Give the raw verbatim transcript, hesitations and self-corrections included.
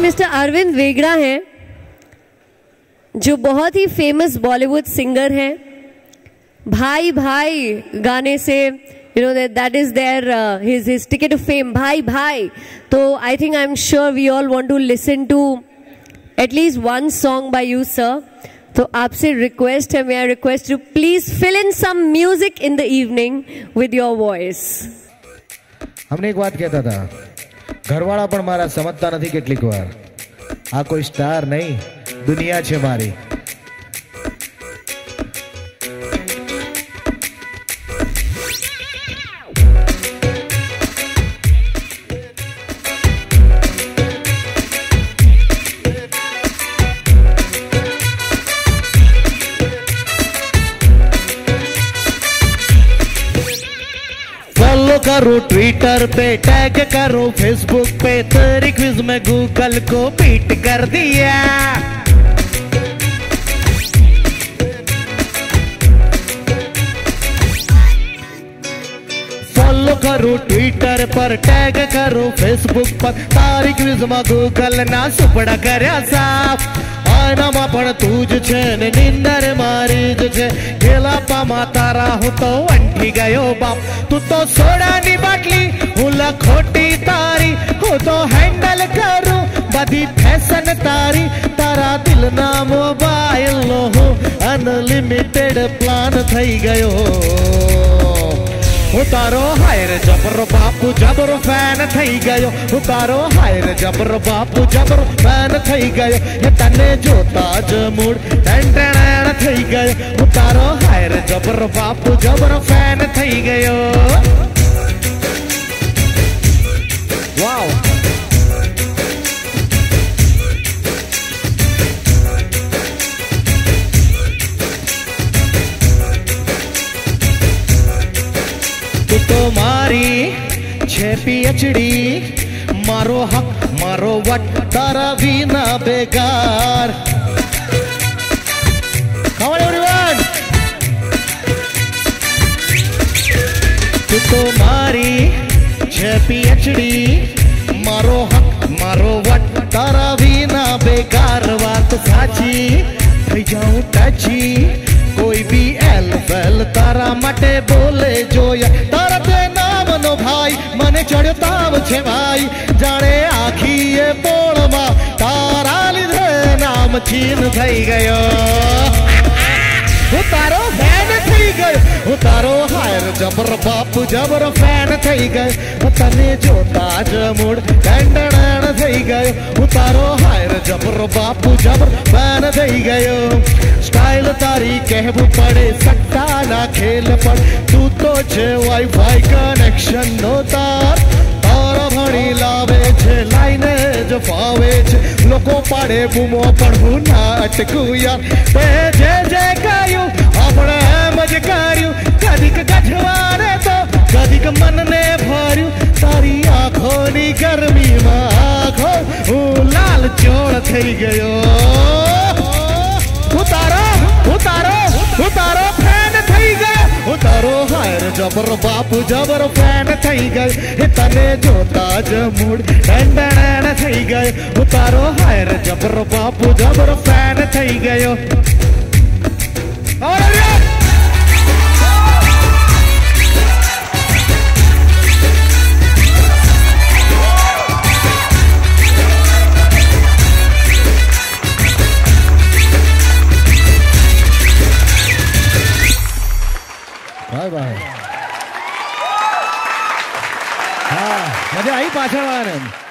Mister Arvind वेगड़ा हैं, जो बहुत ही फेमस बॉलीवुड सिंगर हैं। भाई भाई गाने से you know that that is there his his ticket to fame, भाई भाई। तो I think I am sure we all want to listen to at least one song by you sir. तो आपसे रिक्वेस्ट है, may I request you please fill in some music in the evening with your voice. हमने एक बात कहता था, घरवाड़ा पण मारा समझता नहीं કેટલીક વાર, आ कोई स्टार नहीं दुनिया छे मारी। फॉलो करो ट्विटर पे, टैग करो फेसबुक पे, तेरी क्विज में गूगल को बीट कर दिया। फॉलो करो ट्विटर पर, टैग करो फेसबुक पर, तारी क्विज में गूगल ना सुपड़ा कर्या साफ। आयनामा पण तूज छे ने निंदर मारी ज छे, गेलापामा तारा हूँ तो अंठी गयो बाप। तू तो सोडानी बाटली हूँ लखोटी तारी, हूँ तो हैंडल करूँ बधी फैशन तारी। तारा दिल ना मोबाइल नो हूँ अनलिमिटेड प्लान थई गयो। उतारो हायर जबरो बापू जबरो फैन थई गयो, उतारो हायर जबरो बापू जबरो फैन थई गयो। ये तने जोता ज मूड टंटण थई गयो, उतारो हायर जबरो बापू जबरो फैन थई गयो। वाओ तो मारी छे पीएचडी, मारो हक मारो वट तारा भी ना बेकार। Come on everyone, तू तो मारी छे पीएचडी, मारो हक मारो वट तारा भी ना बेकार। बात साची थई जाऊं टची, कोई भी एल फेल तारा मटे बोले जो या। तारा ते नाम नो भाई मने चढ़्यो ताव छे भाई, जाने आखी ये पोळ मा तारा लीधे नाम चीन थई गयो। उतारो फैन थई गयो, उतारो हायर जबर बापू जबर फैन थई गयो। तने जोता ज मूड टंडण थई गयो, उतारो हायर जबर बापू जबर फैन थई गयो। स्टाइल तारी कहबू पड़े सट्टा ना खेल पड़, तू तो छे वाईफाई कनेक्शन नो तार। तारा भणी लावे छे लाइने ज फावे छे, लोको पाड़े बूमो पड़ू ना अटकू यार। ते जे जे कायू आपणे एम ज कर्यू, कदीक गठवारे तो कदीक मन ने भर्यू। तारी आँखोनी गर्मी में आँखो हूँ लाल चोळ थई गयो। उतारो उतारो उतारो फैन थई गयो, उतारो हायर जबर बापू जबर फैन थई गयो। तने जोता ज मूड टंडण थई गयो, उतारो हायर जबर बापू जबर फैन थई गयो। Bye bye. हाँ मजा आई पाछळ वाळाने।